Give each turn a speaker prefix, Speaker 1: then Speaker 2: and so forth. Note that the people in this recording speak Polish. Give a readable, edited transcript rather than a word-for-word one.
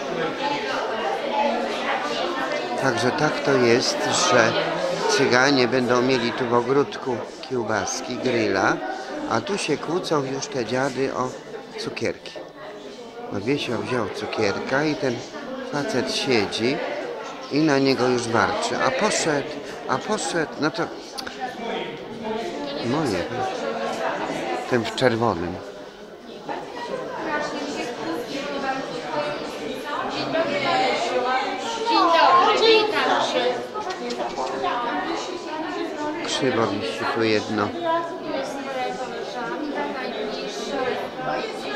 Speaker 1: Także tak to jest, że Cyganie będą mieli tu w ogródku kiełbaski, grilla, a tu się kłócą już te dziady o cukierki. Bo Wiesio wziął cukierka i ten facet siedzi i na niego już warczy. A poszedł, no to moje, ten w czerwonym.
Speaker 2: Dzień dobry, witam się.
Speaker 1: Krzywo wisi tu jedno.
Speaker 2: Jest moja koleżanka najbliższa.